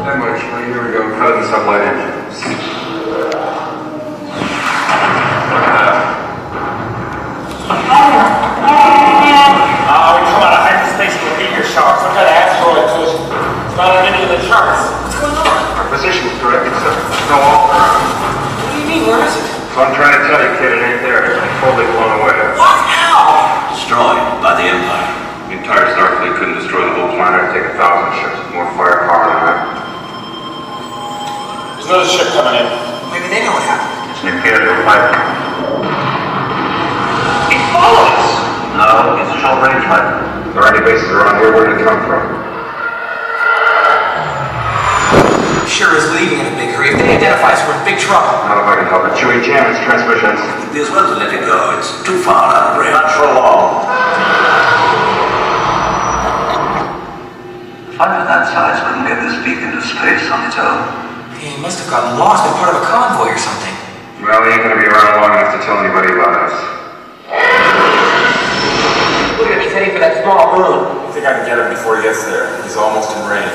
That much. Right, here we go. Cut the sublight engines. We come out of hyperspace with meteor shocks. What kind of asteroid to it? It's not on any of the charts. What's going on? Our position is correct, except there's no Alderaan. What do you mean? Where is it? So I'm trying to tell you, kid, it ain't there. It's been totally blown away. What? How? Destroyed by the Empire. The entire Starfleet couldn't destroy the whole planet. It'd take 1,000 ships with more firepower than that. There's another ship coming in. Maybe they know what happened. It's an Imperial fighter. He followed us! No, it's a short-range fighter. There are any bases around here? Where did it come from? Sure is leaving in a big hurry. If they identify us, we're in big trouble. Not if I can help it. Chewie, jam its transmissions. It'd be as well to let it go. It's too far out of range. Not for long. Fighter that size wouldn't get this deep into space on its own. He must have gotten lost in part of a convoy or something. Well, he ain't gonna be around long enough to tell anybody about us. Look at him, he's heading for that small moon. I think I can get him before he gets there. He's almost in range.